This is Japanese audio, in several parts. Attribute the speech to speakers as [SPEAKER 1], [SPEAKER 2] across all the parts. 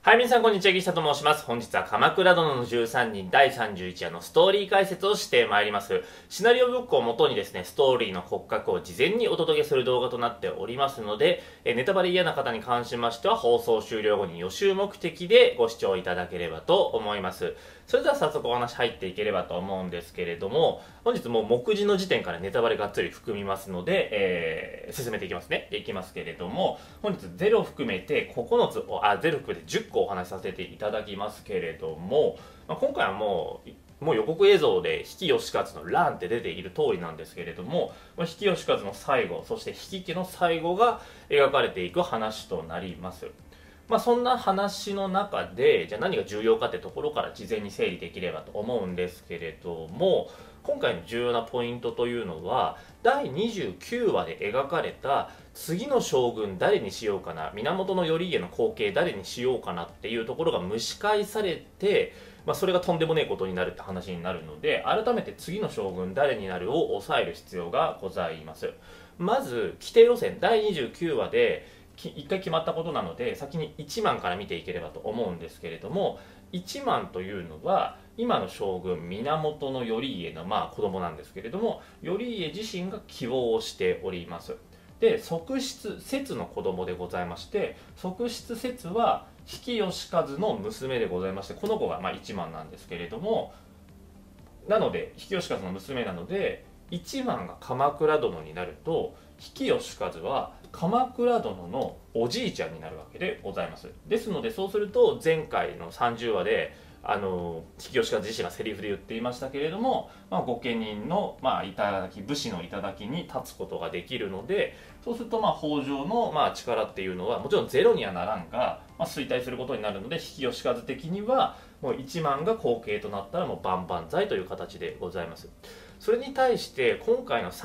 [SPEAKER 1] はい、皆さんこんにちは、ギシャと申します。本日は鎌倉殿の13人第31話のストーリー解説をしてまいります。シナリオブックをもとにですね、ストーリーの骨格を事前にお届けする動画となっておりますので、ネタバレ嫌な方に関しましては放送終了後に予習目的でご視聴いただければと思います。それでは早速お話入っていければと思うんですけれども、本日もう目次の時点からネタバレがっつり含みますので、進めていきますね。いきますけれども、本日0含めて9つ、0含めて10個お話しさせていただきますけれども、今回はもう予告映像で比企能員の乱って出ている通りなんですけれども、比企能員の最後、そして比企家の最後が描かれていく話となります。そんな話の中で、じゃあ何が重要かってところから事前に整理できればと思うんですけれども、今回の重要なポイントというのは、第29話で描かれた次の将軍誰にしようかな、源頼家の後継誰にしようかなっていうところが蒸し返されて、それがとんでもねえことになるって話になるので、改めて次の将軍誰になるを抑える必要がございます。まず規定路線第29話で一回決まったことなので、先に一幡から見ていければと思うんですけれども、一幡というのは今の将軍源頼家の子供なんですけれども、頼家自身が希望をしております。で、側室節の子供でございまして、側室節は比企能員の娘でございまして、この子が一幡なんですけれども、なので比企能員の娘なので、一幡が鎌倉殿になると、比企能員は鎌倉殿のおじいちゃんになるわけでございます。ですので、そうすると前回の30話で比企能員自身がセリフで言っていましたけれども、御家人の頂武士の頂に立つことができるので、そうすると北条の力っていうのはもちろんゼロにはならんが、衰退することになるので、比企能員的にはもう一幡が後継となったらもう万々歳という形でございます。それに対して今回の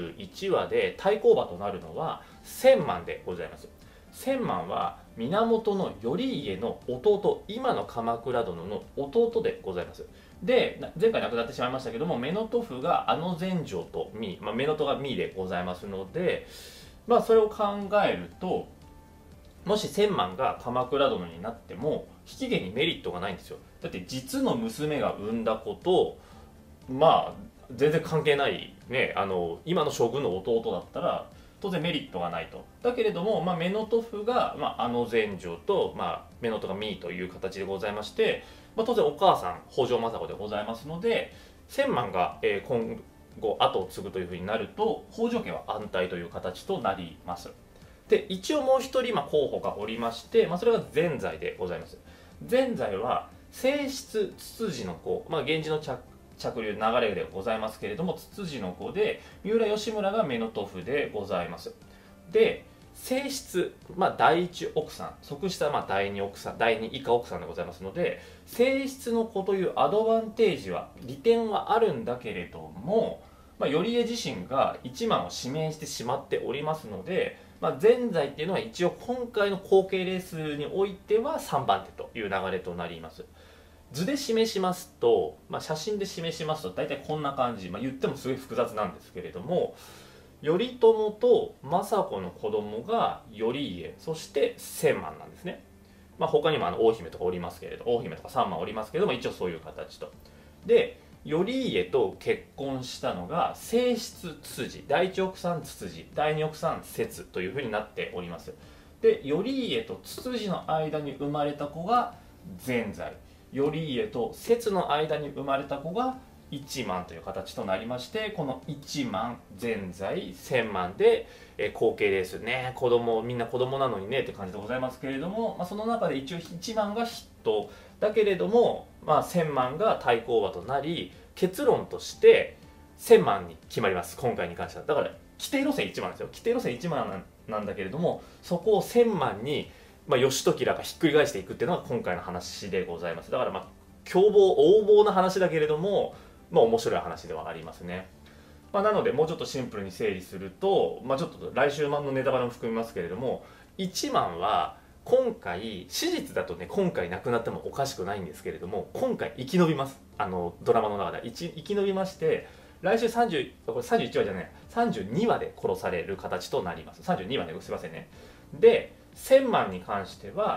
[SPEAKER 1] 31話で対抗馬となるのは千幡でございます。千幡は源頼家の弟、今の鎌倉殿の弟でございます。で、前回亡くなってしまいましたけども、乳母父が前城と実、乳母が実でございますので、それを考えると、もし千幡が鎌倉殿になっても比企家にメリットがないんですよ。だって実の娘が産んだ子と全然関係ないね、今の将軍の弟だったら当然メリットがないと。だけれども、乳母父が、前城と、乳母が実という形でございまして、当然お母さん北条政子でございますので、千幡が、今後後を継ぐというふうになると北条家は安泰という形となります。で、一応もう一人候補がおりまして、それが善哉でございます。善哉は正室つつじの子、源氏の着流流れでございますけれども、つつじの子で、三浦義村が乳母父でございます。で、正室、第一奥さん、側室は第二奥さん、第二以下奥さんでございますので、正室の子というアドバンテージは利点はあるんだけれども、頼家自身が一幡を指名してしまっておりますので、善哉っていうのは一応今回の後継レースにおいては3番手という流れとなります。図で示しますと、写真で示しますと大体こんな感じ、言ってもすごい複雑なんですけれども、頼朝と政子の子供が頼家、そして千幡なんですね。他にも大姫とかおりますけれど、大姫とか三幡おりますけれども、一応そういう形と。で、頼家と結婚したのが正室つつじ、第一奥さんつつじ、第二奥さん節というふうになっております。で、頼家とつつじの間に生まれた子が善哉、頼家と節の間に生まれた子が一幡という形となりまして、この一幡、善哉、千幡で、後継レースね、みんな子供なのにねって感じでございますけれども、その中で一応一幡が筆頭だけれども、千幡が対抗馬となり、結論として千幡に決まります、今回に関しては。だから規定路線一幡ですよ。規定路線一幡なんだけれども、そこを千幡に義時らがひっくり返していくっていうのが今回の話でございます。だから凶暴横暴な話だけれども、面白い話ではありますね。なのでもうちょっとシンプルに整理すると、ちょっと来週版のネタバレも含みますけれども、一幡は今回史実だとね、今回亡くなってもおかしくないんですけれども、今回生き延びます。ドラマの中で生き延びまして、来週これ31話じゃない、32話で殺される形となります。32話ですいませんね。で、千幡に関しては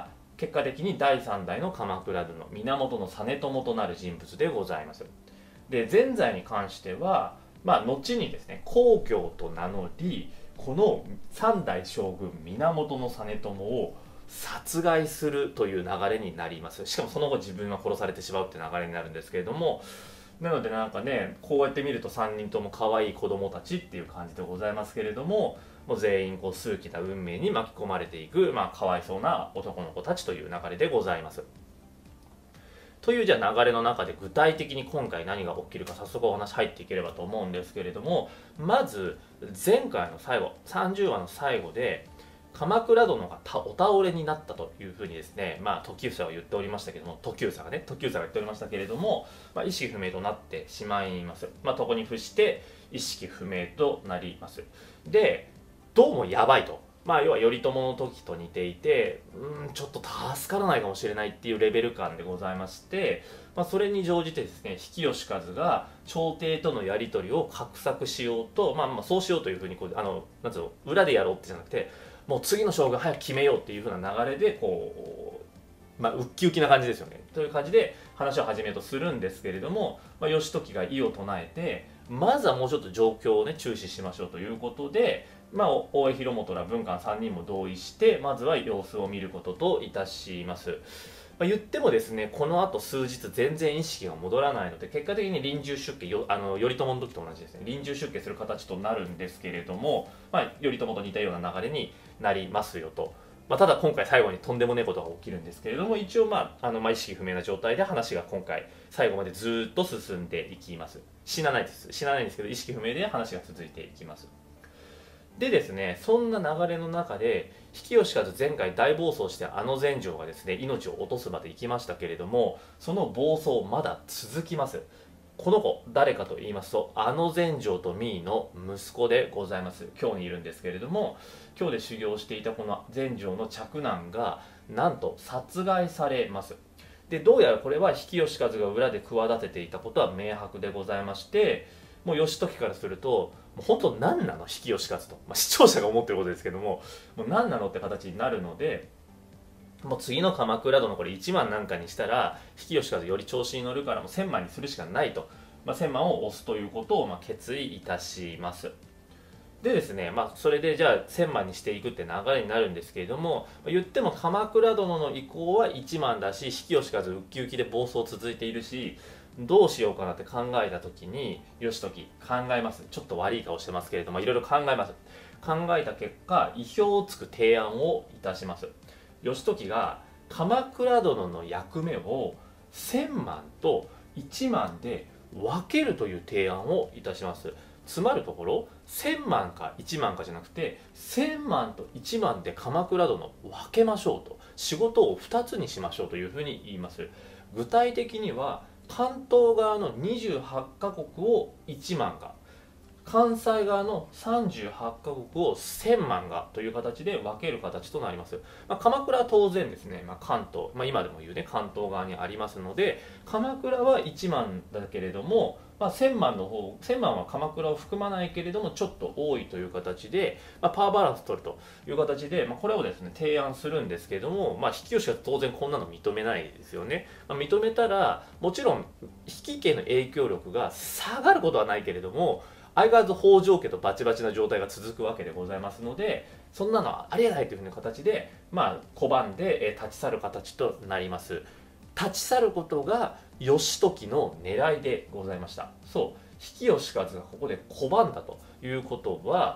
[SPEAKER 1] 結果的に第3代の鎌倉殿源実朝となる人物でございます。で前在に関しては、後にですね皇居と名乗り、この3代将軍源実朝を殺害するという流れになります。しかもその後自分が殺されてしまうっていう流れになるんですけれども、なのでなんかね、こうやって見ると3人とも可愛い子供たちっていう感じでございますけれども、もう全員こう数奇な運命に巻き込まれていく、かわいそうな男の子たちという流れでございます。というじゃあ流れの中で具体的に今回何が起きるか早速お話入っていければと思うんですけれども、まず前回の最後30話の最後で鎌倉殿がお倒れになったというふうにですね、時房は言っておりましたけども、時房が言っておりましたけれども、意識不明となってしまいます。床に伏して意識不明となります。でどうもやばいと、要は頼朝の時と似ていて、ちょっと助からないかもしれないっていうレベル感でございまして、それに乗じてですね、比企能員が朝廷とのやり取りを画策しようと、そうしようというふうになんつうの、裏でやろうってじゃなくて、もう次の将軍早く決めようっていう風な流れでこう、ウッキウキな感じですよね。という感じで話を始めようとするんですけれども、義時が異を唱えて、まずはもうちょっと状況をね注視しましょうということで、大江広元ら文官3人も同意して、まずは様子を見ることといたします。言ってもですね、このあと数日全然意識が戻らないので、結果的に臨終出家、頼朝の時と同じですね、臨終出家する形となるんですけれども、頼朝と似たような流れになりますよと。ただ今回最後にとんでもないことが起きるんですけれども、一応意識不明な状態で話が今回最後までずっと進んでいきます。死なないんですけど、意識不明で話が続いていきます。でですね、そんな流れの中で比企能員前回大暴走して全成がですね命を落とすまで行きましたけれども、その暴走まだ続きます。この子誰かと言いますと、全成と実衣の息子でございます。京にいるんですけれども、京で修行していたこの全成の嫡男がなんと殺害されます。でどうやらこれは比企能員が裏で企てていたことは明白でございまして、もう義時からするともう本当何なの比企能員と、視聴者が思ってることですけども、もう何なのって形になるので、もう次の鎌倉殿これ1万なんかにしたら比企能員より調子に乗るからもう1000万にするしかないと、1000万を押すということを決意いたします。でですね、それでじゃあ1000万にしていくって流れになるんですけれども、言っても鎌倉殿の意向は1万だし、比企能員ウッキウキで暴走続いているし、どうしようかなって考えた時に義時考えます。ちょっと悪い顔してますけれども、いろいろ考えます。考えた結果、意表をつく提案をいたします。義時が鎌倉殿の役目を1000万と1万で分けるという提案をいたします。つまるところ1000万か1万かじゃなくて、1000万と1万で鎌倉殿を分けましょうと、仕事を2つにしましょうというふうに言います。具体的には関東側の28カ国を1万が、関西側の38カ国を1000万がという形で分ける形となります。鎌倉は当然ですね、関東、今でも言うね関東側にありますので、鎌倉は1万だけれども、1000万の方、1000万は鎌倉を含まないけれどもちょっと多いという形で、パワーバランス取るという形で、これをですね提案するんですけれども、比企能員は当然こんなの認めないですよね。認めたらもちろん比企家の影響力が下がることはないけれども、相変わらず北条家とバチバチな状態が続くわけでございますので、そんなのはありえないというふうな形で、拒んで立ち去る形となります。立ち去ることが義時の狙いでございました。そう、比企能員がここで拒んだということは、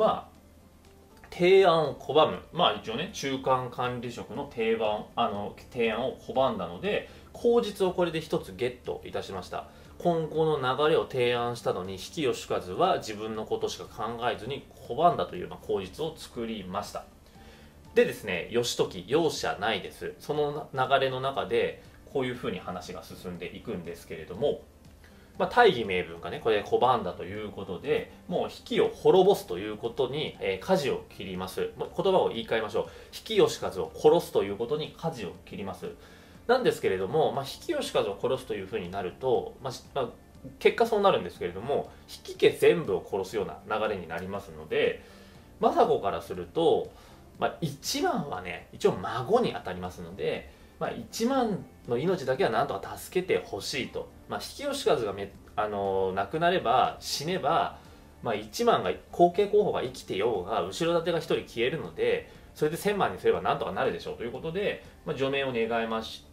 [SPEAKER 1] 提案を拒む、一応ね中間管理職の提案を拒んだので、口実をこれで一つゲットいたしました。今後の流れを提案したのに比企能員は自分のことしか考えずに拒んだという口実を作りました。でですね、義時容赦ないです。その流れの中でこういうふうに話が進んでいくんですけれども、大義名分がねこれで拒んだということで、もう比企を滅ぼすということに、舵を切ります。言葉を言い換えましょう。比企能員を殺すということに舵を切ります。なんですけれども、比企能員を殺すというふうになると、結果そうなるんですけれども、比企家全部を殺すような流れになりますので、政子からすると 1万はね一応孫に当たりますので、1万の命だけはなんとか助けてほしいと、引き吉和が亡くなれば死ねば、1万が後継候補が生きてようが後ろ盾が1人消えるので、それで1000万にすればなんとかなるでしょうということで、除名を願いまして、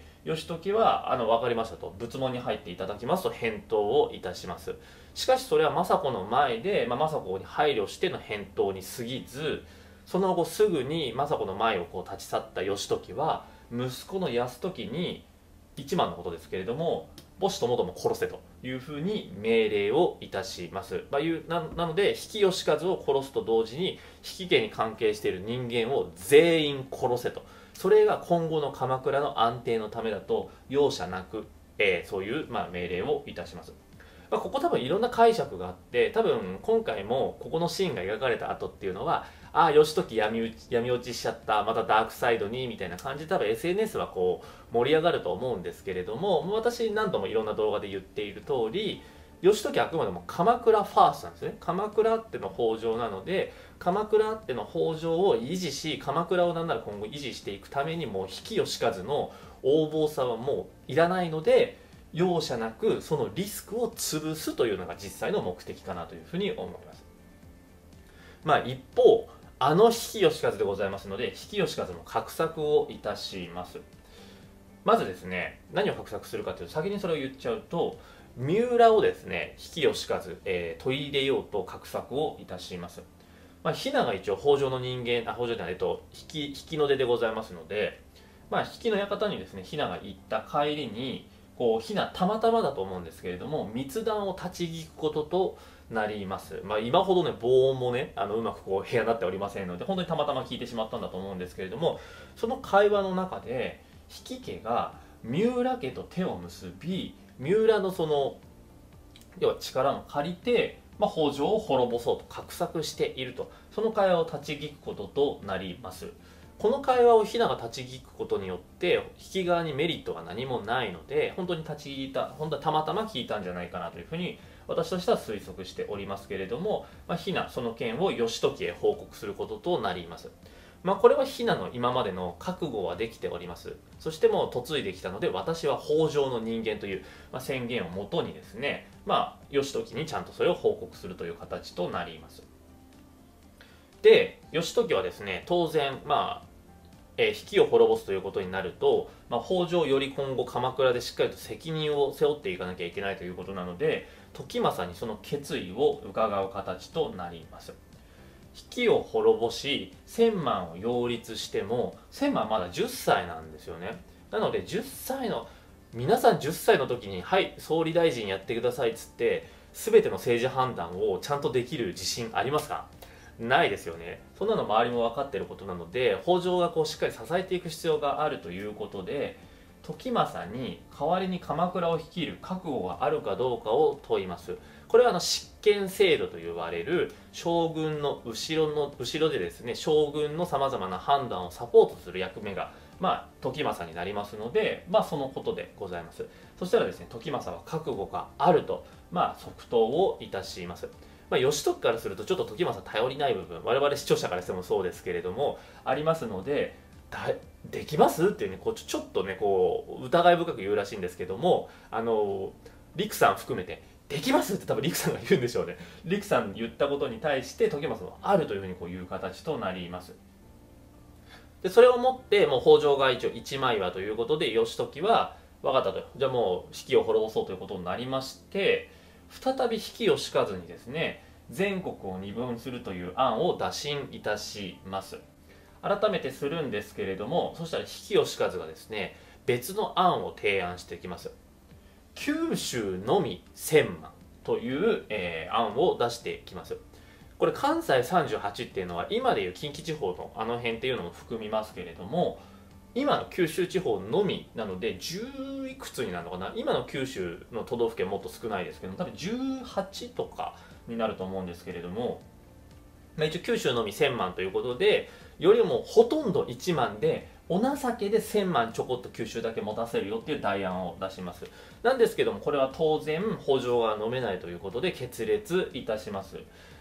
[SPEAKER 1] 義時は分かりましたと、仏門に入っていただきますと返答をいたします。しかしそれは政子の前で、政子に配慮しての返答に過ぎず、その後すぐに政子の前を立ち去った義時は息子の泰時に1万のことですけれども、母子ともども殺せというふうに命令をいたします。なので、比企能員を殺すと同時に比企家に関係している人間を全員殺せと、それが今後の鎌倉の安定のためだと容赦なく、そういう命令をいたします。ここ多分いろんな解釈があって、多分今回もここのシーンが描かれた後っていうのは、義時闇落ちしちゃった、またダークサイドにみたいな感じで多分 SNS は盛り上がると思うんですけれども、私何度もいろんな動画で言っている通り、義時はあくまでも鎌倉ファーストなんですね。鎌倉あっての北条なので、鎌倉あっての北条を維持し、鎌倉をなんなら今後維持していくためにも比企能員の横暴さはもういらないので、容赦なくそのリスクを潰すというのが実際の目的かなというふうに思います。一方、比企能員でございますので、比企能員も画策をいたします。まずですね、何を画策するかというと、先にそれを言っちゃうと、三浦をですね、比企能員、取り入れようと画策をいたします。比奈が一応北条の人間、北条じゃない、比企の出でございますので、比企の館にですね、比奈が行った帰りに、比奈たまたまだと思うんですけれども、密談を立ち聞くこととなります。今ほどね、防音もね、うまく部屋になっておりませんので、本当にたまたま聞いてしまったんだと思うんですけれども、その会話の中で、比企家が三浦家と手を結び、三浦の要は力を借りて、北条を滅ぼそうと画策していると、その会話を立ち聞くこととなります。この会話を比奈が立ち聞くことによって比企側にメリットが何もないので、本当に立ち聞いた、本当はたまたま聞いたんじゃないかなというふうに私としては推測しておりますけれども、比奈その件を義時へ報告することとなります。これは比奈の今までの覚悟はできております。そしてもう嫁いできたので、私は北条の人間という、宣言をもとにですね、義時にちゃんとそれを報告するという形となります。で、義時はですね、当然比企を滅ぼすということになると、北条より今後鎌倉でしっかりと責任を背負っていかなきゃいけないということなので、時政にその決意を伺う形となります。比企を滅ぼし千万を擁立しても、千万まだ10歳なんですよね。なので皆さん10歳の時に「はい総理大臣やってください」っつって全ての政治判断をちゃんとできる自信ありますか？ないですよね。そんなの周りも分かっていることなので、北条がしっかり支えていく必要があるということで、時政に代わりに鎌倉を率いる覚悟があるかどうかを問います。これは執権制度と呼ばれる将軍の後ろでですね、将軍のさまざまな判断をサポートする役目が時政になりますので、そのことでございます。そしたらですね、時政は覚悟があると即答をいたします。義時からするとちょっと時政頼りない部分、我々視聴者からしてもそうですけれどもありますので、できますっていうね、ちょっとね疑い深く言うらしいんですけども、陸さん含めてできますって多分陸さんが言うんでしょうね。陸さん言ったことに対して時政はあるというふうに言う形となります。でそれをもってもう北条が一応一枚岩ということで、義時は分かったと、じゃあもう比企を滅ぼそうということになりまして、再び比企能員にですね、全国を二分するという案を打診いたします。改めてするんですけれども、そしたら比企能員がですね、別の案を提案してきます。九州のみ1000万という、案を出してきます。これ関西38っていうのは今でいう近畿地方の辺っていうのも含みますけれども、今の九州地方のみなので10いくつになるのかな。今の九州の都道府県もっと少ないですけど、多分18とかになると思うんですけれども、一応九州のみ1000万ということで、よりもほとんど1万でお情けで1000万ちょこっと九州だけ持たせるよっていう代案を出します。なんですけども、これは当然北条が飲めないということで決裂いたします。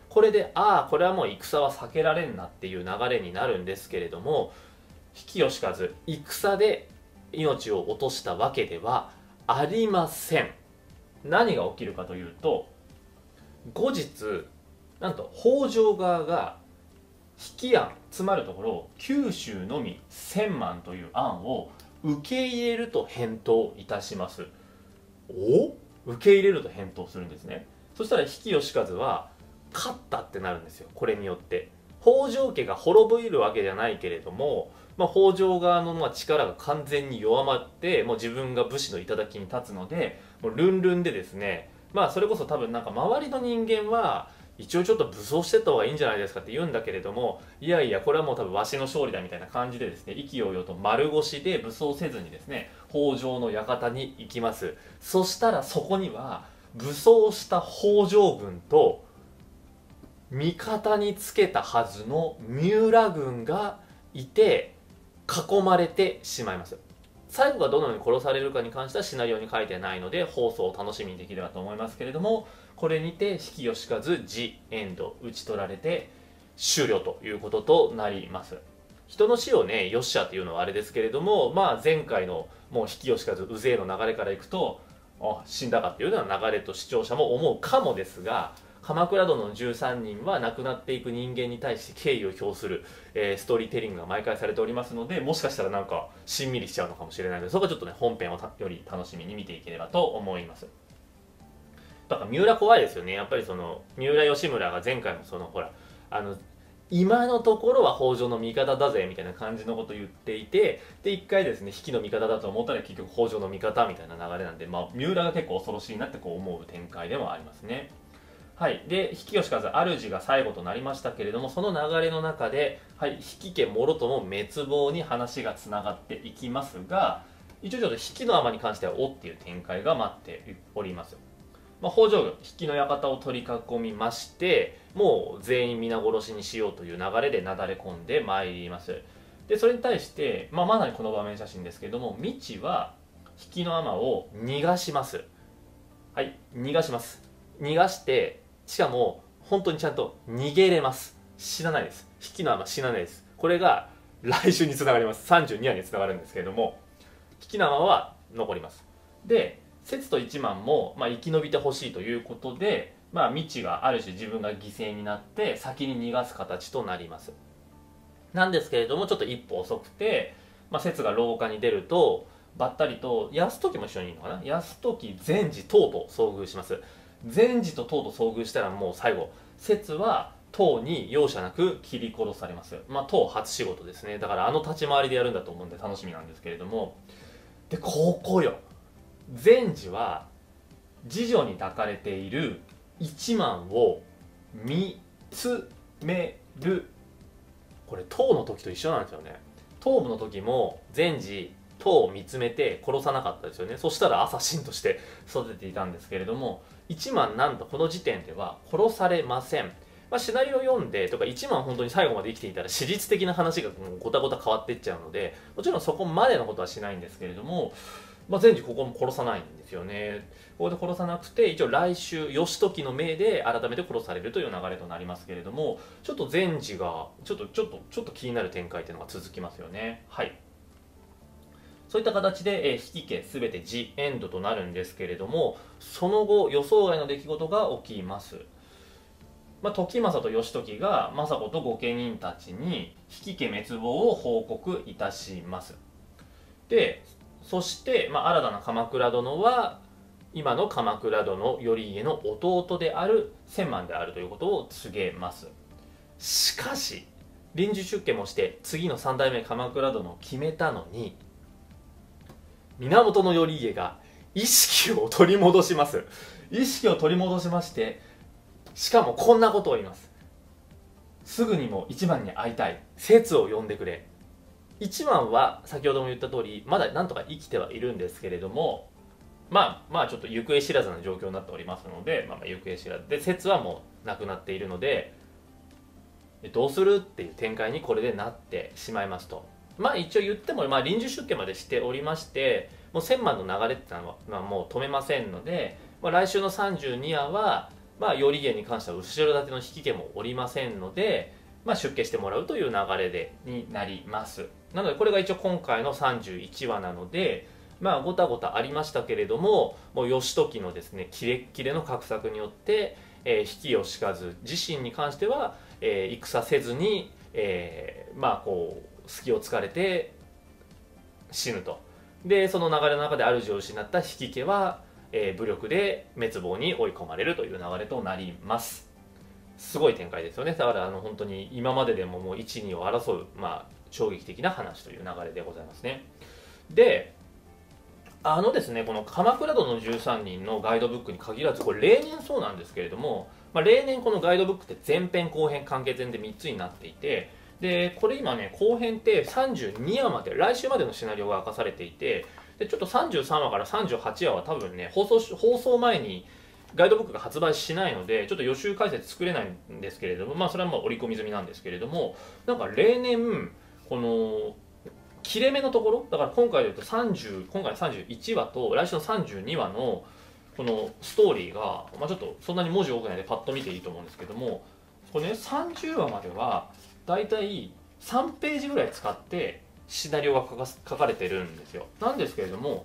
[SPEAKER 1] これでこれはもう戦は避けられんなっていう流れになるんですけれども、比企能員戦で命を落としたわけではありません。何が起きるかというと、後日なんと北条側が引き案、つまるところ九州のみ1000万という案を受け入れると返答いたします。受け入れると返答するんですね。そしたら比企能員は勝ったってなるんですよ。これによって北条家が滅びるわけじゃないけれども、北条側の力が完全に弱まって、もう自分が武士の頂に立つので、もうルンルンでですね、それこそ多分なんか周りの人間は一応ちょっと武装してった方がいいんじゃないですかって言うんだけれども、いやいやこれはもう多分わしの勝利だみたいな感じでですね、意気揚々と丸腰で武装せずにですね、北条の館に行きます。そしたらそこには武装した北条軍と味方につけたはずの三浦軍がいて囲まれてしまいます。最後がどのように殺されるかに関してはシナリオに書いてないので放送を楽しみにできればと思いますけれども、これにて比企能員ジ・エンド討ち取られて終了ということとなります。人の死をねよっしゃっていうのはあれですけれども、前回のもう比企能員うぜえの流れからいくと死んだかっていうような流れと視聴者も思うかもですが、鎌倉殿の13人は亡くなっていく人間に対して敬意を表する、ストーリーテリングが毎回されておりますので、もしかしたらなんかしんみりしちゃうのかもしれないので、そこはちょっとね本編をより楽しみに見ていければと思います。だから三浦怖いですよね。やっぱりその三浦義村が前回もそのほら今のところは北条の味方だぜみたいな感じのことを言っていて、で一回ですね比企の味方だと思ったら結局北条の味方みたいな流れなんで、三浦が結構恐ろしいなってこう思う展開でもありますね。はい、で比企能員主が最後となりましたけれども、その流れの中で、比企家もろとも滅亡に話がつながっていきますが、一応ちょっと比企尼に関してはおっていう展開が待っております。北条軍比企の館を取り囲みまして、もう全員皆殺しにしようという流れでなだれ込んでまいります。でそれに対して、まさにこの場面写真ですけれども、道は比企の尼を逃がします。逃がします。逃がして、しかも本当にちゃんと逃げれます。死なないです。比企の尼死なないです。これが来週につながります。32話につながるんですけれども、比企の尼は残ります。で摂と一幡も、生き延びてほしいということで、道がある種自分が犠牲になって先に逃がす形となります。なんですけれどもちょっと一歩遅くて、摂が廊下に出るとばったりと泰時も一緒にいるのかな、泰時善治等と遭遇します。善治と等と遭遇したらもう最後摂は等に容赦なく切り殺されます。等初仕事ですね。だから立ち回りでやるんだと思うんで楽しみなんですけれども、でここよ、善治は次女に抱かれている一幡を見つめる。これ唐の時と一緒なんですよね。唐の時も善治唐を見つめて殺さなかったですよね。そしたらアサシンとして育てていたんですけれども、一幡なんとこの時点では殺されません。シナリオ読んでとか一幡本当に最後まで生きていたら史実的な話がごたごた変わっていっちゃうので、もちろんそこまでのことはしないんですけれども、善治ここも殺さないんですよね。ここで殺さなくて、一応来週義時の命で改めて殺されるという流れとなりますけれども、ちょっと善治がちょっと気になる展開というのが続きますよね。そういった形で、比企家すべてジ・エンドとなるんですけれども、その後予想外の出来事が起きます。時政と義時が政子と御家人たちに比企家滅亡を報告いたします。でそして、新たな鎌倉殿は今の鎌倉殿頼家の弟である千幡であるということを告げます。しかし臨時出家もして次の三代目鎌倉殿を決めたのに、源頼家が意識を取り戻します。意識を取り戻しまして、しかもこんなことを言います。すぐにも一幡に会いたい、摂を呼んでくれ。一幡は先ほども言った通りまだなんとか生きてはいるんですけれども、ちょっと行方知らずな状況になっておりますので、行方知らずで摂はもう亡くなっているので、どうするっていう展開にこれでなってしまいますと。一応言っても、臨時出家までしておりまして、もう千幡の流れってのは、もう止めませんので、来週の32話は頼家に関しては後ろ盾の引き家もおりませんので、出家してもらうという流れになります。なのでこれが一応今回の31話なので、ごたごたありましたけれども、もう義時のですねキレッキレの画策によって、比企能員自身に関しては、戦せずに、隙を突かれて死ぬと。でその流れの中で主を失った比企家は、武力で滅亡に追い込まれるという流れとなります。すごい展開ですよね。だから本当に今まででももう1、2を争う、衝撃的な話という流れでございますね。でですね、この鎌倉殿の13人のガイドブックに限らず、これ例年そうなんですけれども、例年このガイドブックって前編後編完結編で3つになっていて、でこれ今ね後編って32話まで、来週までのシナリオが明かされていて、でちょっと33話から38話は多分ね放送前にガイドブックが発売しないのでちょっと予習解説作れないんですけれども、それは織り込み済みなんですけれども、なんか例年この切れ目のところだから、今回で言うと今回31話と来週の32話のこのストーリーが、ちょっとそんなに文字多くないのでパッと見ていいと思うんですけども、これね30話まではだいたい3ページぐらい使ってシナリオが書かれてるんですよ。なんですけれども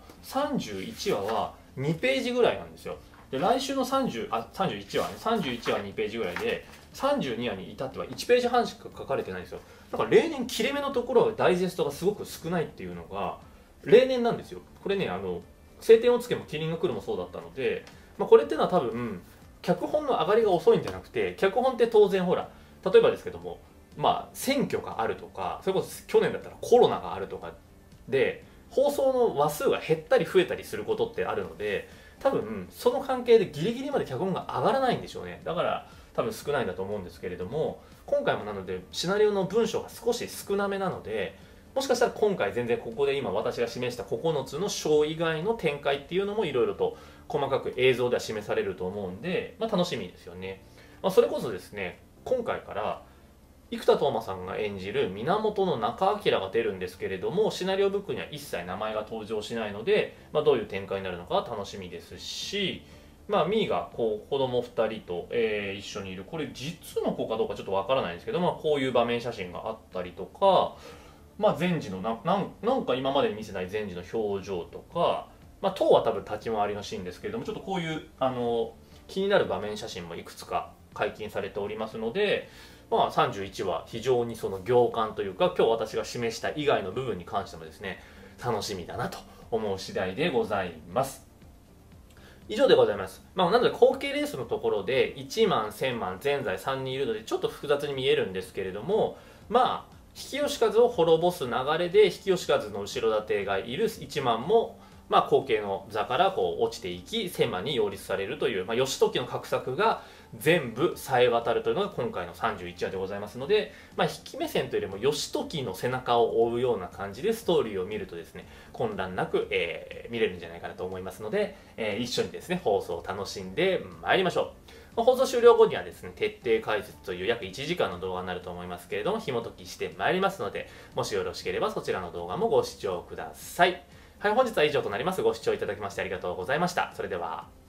[SPEAKER 1] 31話は2ページぐらいなんですよ。で来週の31話ね、31話2ページぐらいで、32話に至っては1ページ半しか書かれてないんですよ。だから例年切れ目のところはダイジェストがすごく少ないっていうのが例年なんですよ。これね青天を衝けも麒麟が来るもそうだったので、これっていうのは多分脚本の上がりが遅いんじゃなくて、脚本って当然ほら例えばですけども、選挙があるとか、それこそ去年だったらコロナがあるとかで放送の話数が減ったり増えたりすることってあるので、多分その関係でギリギリまで脚本が上がらないんでしょうね。だから多分少ないんだと思うんですけれども、今回もなのでシナリオの文章が少し少なめなので、もしかしたら今回全然ここで今私が示した9つの章以外の展開っていうのもいろいろと細かく映像では示されると思うんで、楽しみですよね。それこそですね、今回から生田斗真さんが演じる源中明が出るんですけれども、シナリオブックには一切名前が登場しないので、どういう展開になるのか楽しみですし、ミーが子供2人と、一緒にいる、これ実の子かどうかちょっとわからないんですけど、こういう場面写真があったりとか、前治のなんか今までに見せない前治の表情とか、当は多分立ち回りのシーンですけれども、ちょっとこういう気になる場面写真もいくつか解禁されておりますので、31話非常にその行間というか、今日私が示した以外の部分に関してもですね楽しみだなと思う次第でございます。以上でございます。なので後継レースのところで1万1000万全在3人いるのでちょっと複雑に見えるんですけれども、比企能員を滅ぼす流れで比企能員の後ろ盾がいる1万も後継の座から落ちていき1000万に擁立されるという、義時の画策が全部さえ渡るというのが今回の31話でございますので、引き目線というよりも義時の背中を追うような感じでストーリーを見るとですね混乱なく、見れるんじゃないかなと思いますので、一緒にですね放送を楽しんでまいりましょう。放送終了後にはですね徹底解説という約1時間の動画になると思いますけれども、紐解きしてまいりますので、もしよろしければそちらの動画もご視聴ください。はい、本日は以上となります。ご視聴いただきましてありがとうございました。それでは。